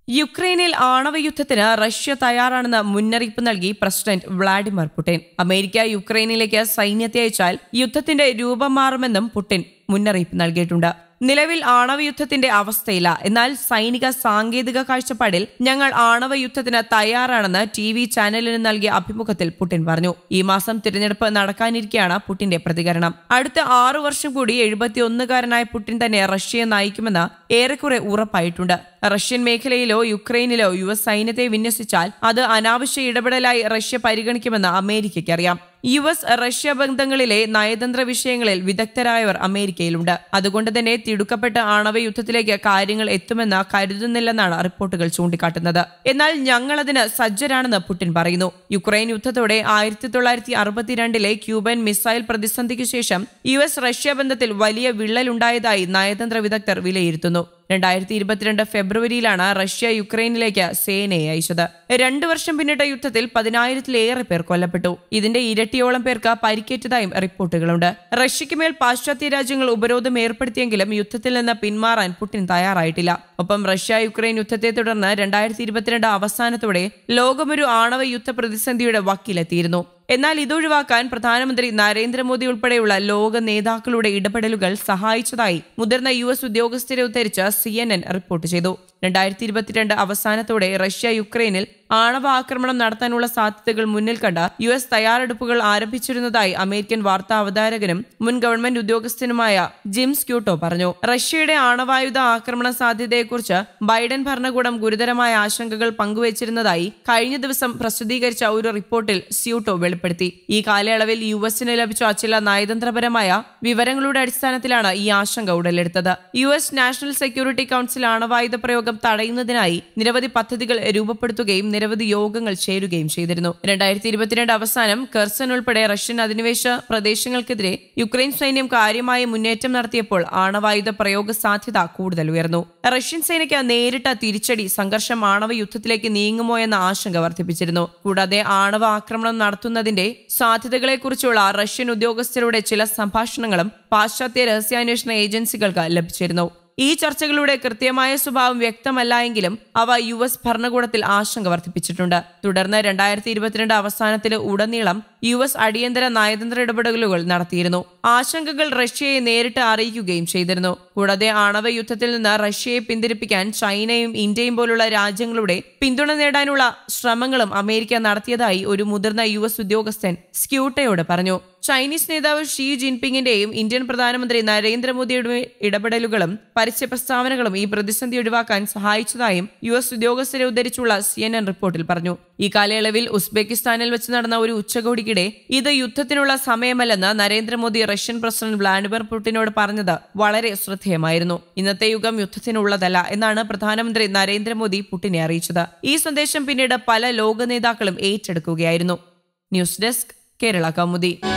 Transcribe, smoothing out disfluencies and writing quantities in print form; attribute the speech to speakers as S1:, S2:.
S1: യുക്രൈനിൽ ആണവയുദ്ധത്തിന് റഷ്യ തയ്യാറാണെന്ന് മുന്നറിയിപ്പ് നൽകി പ്രസിഡന്റ് വ്ളാഡിമിർ പുടിൻ. അമേരിക്ക യുക്രൈനിലേക്ക് സൈന്യത്തെ അയച്ചാൽ യുദ്ധത്തിന്റെ രൂപം മാറുമെന്നും പുടിൻ മുന്നറിയിപ്പ് നൽകിയിട്ടുണ്ട്. നിലവിൽ ആണവയുദ്ധത്തിന്റെ അവസ്ഥയില്ല. എന്നാൽ സൈനിക സാങ്കേതിക കാഴ്ചപ്പാടിൽ ഞങ്ങൾ ആണവയുദ്ധത്തിന് തയ്യാറാണെന്ന് TV ചാനലിന് നൽകിയ അഭിമുഖത്തിൽ പുടിൻ പറഞ്ഞു. ഈ മാസം തിരഞ്ഞെടുപ്പ് നടക്കാനിരിക്കെയാണ് പുടിന്റെ പ്രതികരണം. അടുത്ത 6 വർഷം കൂടി 71-കാരനായ പുടിൻ തന്നെ റഷ്യയെ നയിക്കുമെന്ന് ഏറെക്കുറെ ഉറപ്പായിട്ടുണ്ട്. റഷ്യൻ മേഖലയിലോ യുക്രൈനിലോ US സൈന്യത്തെ വിന്യസിച്ചാൽ അത് അനാവശ്യ ഇടപെടലായി റഷ്യ പരിഗണിക്കുമെന്ന് അമേരിക്കയ്ക്കറിയാം. US റഷ്യ ബന്ധങ്ങളിലെ നയതന്ത്ര വിഷയങ്ങളിൽ വിദഗ്ധരായവർ അമേരിക്കയിലുണ്ട്. അതുകൊണ്ട് തന്നെ തിടുക്കപ്പെട്ട ആണവയുദ്ധത്തിലേക്ക് കാര്യങ്ങൾ എത്തുമെന്ന് കരുതുന്നില്ലെന്നാണ് റിപ്പോർട്ടുകൾ ചൂണ്ടിക്കാട്ടുന്നത്. എന്നാൽ ഞങ്ങളതിന് സജ്ജരാണെന്ന് പുടിൻ പറയുന്നു. യുക്രൈൻ യുദ്ധത്തോടെ 1962 ക്യൂബൻ മിസൈൽ പ്രതിസന്ധിക്കു ശേഷം US റഷ്യ ബന്ധത്തിൽ വലിയ വിള്ളലുണ്ടായതായി നയതന്ത്ര വിദഗ്ധർ വിലയിരുത്തുന്നു. 2022 ഫെബ്രുവരിയിലാണ് റഷ്യ യുക്രൈനിലേക്ക് സേനയെ അയച്ചത്. 2 വർഷം പിന്നിട്ട യുദ്ധത്തിൽ 10,000-ലേറെ പേർ കൊല്ലപ്പെട്ടു. ഇതിന്റെ ഇരട്ടിയോളം പേർക്ക് പരിക്കേറ്റതായും റിപ്പോർട്ടുകളുണ്ട്. റഷ്യയ്ക്ക് മേൽ പാശ്ചാത്യ രാജ്യങ്ങൾ ഉപരോധം ഏർപ്പെടുത്തിയെങ്കിലും യുദ്ധത്തിൽ നിന്ന് പിന്മാറാൻ പുടിൻ തയ്യാറായിട്ടില്ല. ഒപ്പം റഷ്യ യുക്രൈൻ യുദ്ധത്തെ തുടർന്ന് 2022 അവസാനത്തോടെ ലോകമൊരു ആണവ യുദ്ധ പ്രതിസന്ധിയുടെ വക്കിലെത്തിയിരുന്നു. എന്നാൽ ഇതൊഴിവാക്കാൻ പ്രധാനമന്ത്രി നരേന്ദ്രമോദി ഉൾപ്പെടെയുള്ള ലോക നേതാക്കളുടെ ഇടപെടലുകൾ സഹായിച്ചതായി മുതിർന്ന US ഉദ്യോഗസ്ഥരെ ഉദ്ധരിച്ച് CNN റിപ്പോർട്ട് ചെയ്തു. 2022 അവസാനത്തോടെ റഷ്യ യുക്രൈനിൽ ആണവ ആക്രമണം നടത്താനുള്ള സാധ്യതകൾ മുന്നിൽ കണ്ട US തയ്യാറെടുപ്പുകൾ ആരംഭിച്ചിരുന്നതായി അമേരിക്കൻ വാർത്താ അവതാരകനും മുൻ ഗവൺമെന്റ് ഉദ്യോഗസ്ഥനുമായ ജിം സ്ക്യൂട്ടോ പറഞ്ഞു. റഷ്യയുടെ ആണവായുധ ആക്രമണ സാധ്യതയെക്കുറിച്ച് ബൈഡൻ ഭരണകൂടം ഗുരുതരമായ ആശങ്കകൾ പങ്കുവച്ചിരുന്നതായി കഴിഞ്ഞ ദിവസം പ്രസിദ്ധീകരിച്ച ഒരു റിപ്പോർട്ടിൽ സ്ക്യൂട്ടോ വെളിപ്പെടുത്തി. ഈ കാലയളവിൽ USന് ലഭിച്ച ചില നയതന്ത്രപരമായ വിവരങ്ങളുടെ അടിസ്ഥാനത്തിലാണ് ഈ ആശങ്ക ഉടലെടുത്തത്. US നാഷണൽ സെക്യൂരിറ്റി കൗൺസിൽ ആണവായുധ പ്രയോഗം തടയുന്നതിനായി നിരവധി പദ്ധതികൾ രൂപപ്പെടുത്തുകയും നിരവധി യോഗങ്ങൾ ചേരുകയും ചെയ്തിരുന്നു. 2022 അവസാനം കെർസൺ ഉൾപ്പെടെ റഷ്യൻ അധിനിവേശ പ്രദേശങ്ങൾക്കെതിരെ യുക്രൈൻ സൈന്യം കാര്യമായ മുന്നേറ്റം നടത്തിയപ്പോൾ ആണവായുധ പ്രയോഗ സാധ്യത കൂടുതൽ ഉയർന്നു. റഷ്യൻ സേനയ്ക്ക് നേരിട്ട തിരിച്ചടി സംഘർഷം ആണവ യുദ്ധത്തിലേക്ക് നീങ്ങുമോ എന്ന ആശങ്ക വർദ്ധിപ്പിച്ചിരുന്നു. കൂടാതെ ആണവ ആക്രമണം നടത്തുന്നതിന്റെ സാധ്യതകളെക്കുറിച്ചുള്ള റഷ്യൻ ഉദ്യോഗസ്ഥരുടെ ചില സംഭാഷണങ്ങളും പാശ്ചാത്യ രഹസ്യാന്വേഷണ ഏജൻസികൾക്ക് ലഭിച്ചിരുന്നു. ഈ ചർച്ചകളുടെ കൃത്യമായ സ്വഭാവം വ്യക്തമല്ല എങ്കിലും അവ US ഭരണകൂടത്തിൽ ആശങ്ക വർദ്ധിപ്പിച്ചിട്ടുണ്ട്. തുടർന്ന് 2022 അവസാനത്തിൽ ഉടനീളം US അടിയന്തര നയതന്ത്ര ഇടപെടലുകൾ നടത്തിയിരുന്നു. ആശങ്കകൾ റഷ്യയെ നേരിട്ട് അറിയിക്കുകയും ചെയ്തിരുന്നു. കൂടാതെ ആണവ യുദ്ധത്തിൽ നിന്ന് റഷ്യയെ പിന്തിരിപ്പിക്കാൻ ചൈനയും ഇന്ത്യയും പോലുള്ള രാജ്യങ്ങളുടെ പിന്തുണ നേടാനുള്ള ശ്രമങ്ങളും അമേരിക്ക നടത്തിയതായി ഒരു മുതിർന്ന US ഉദ്യോഗസ്ഥൻ സ്ക്യൂട്ടയോട് പറഞ്ഞു. ചൈനീസ് നേതാവ് ഷീ ജിൻപിങ്ങിന്റെയും ഇന്ത്യൻ പ്രധാനമന്ത്രി നരേന്ദ്രമോദിയുടെ ഇടപെടലുകളും പരസ്യ പ്രസ്താവനകളും ഈ പ്രതിസന്ധി ഒഴിവാക്കാൻ സഹായിച്ചതായും US ഉദ്യോഗസ്ഥരെ ഉദ്ധരിച്ചുള്ള CNN റിപ്പോർട്ടിൽ പറഞ്ഞു. ഈ കാലയളവിൽ ഉസ്ബെക്കിസ്ഥാനിൽ വെച്ച് നടന്ന ഒരു ഉച്ചകോടിക്കിടെ ഇത് യുദ്ധത്തിനുള്ള സമയമല്ലെന്ന് നരേന്ദ്രമോദി റഷ്യൻ പ്രസിഡന്റ് വ്ളാഡിമിർ പുടിനോട് പറഞ്ഞത് വളരെ ശ്രദ്ധേയമായിരുന്നു. ഇന്നത്തെ യുഗം യുദ്ധത്തിനുള്ളതല്ല എന്നാണ് പ്രധാനമന്ത്രി നരേന്ദ്രമോദി പുടിനെ അറിയിച്ചത്. ഈ സന്ദേശം പിന്നീട് പല ലോക നേതാക്കളും ഏറ്റെടുക്കുകയായിരുന്നു. News desk, Kerala Kaumudi.